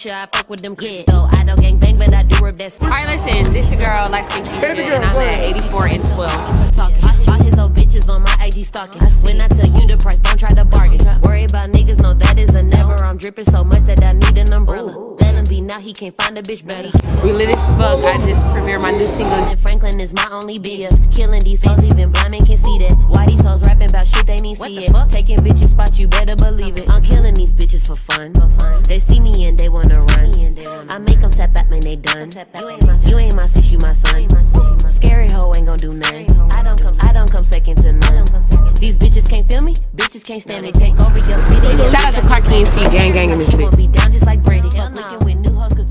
sure I fuck with them kids. So I don't gang bang, but I do rip that skin. Alright, listen, this your girl, LightSkinKeisha, and I'm at 84 and 12. All his old bitches on my IG stalking. When I tell you the price, don't try to bargain. Worry about niggas, no, that is a never. I'm dripping so much that I need an umbrella. Let him be now, he can't find a bitch better. We lit as fuck. I just premiered my new single. Franklin is my only BF. Killing these hoes, even blind men can see that. Why these hoes rapping about shit they need see it? Taking bitches spot, you better believe it. I'm killing these bitches for fun. They see me and they wanna run. I make them tap out, man, they done. You ain't my sis, you my son. Scary hoe ain't gon' do nothing. I don't come second to none. These bitches can't feel me, bitches can't stand me. Take over your city. Shout out to Clark King, gang in this bitch. She won't be down just like Brady. Fuck with new hoes.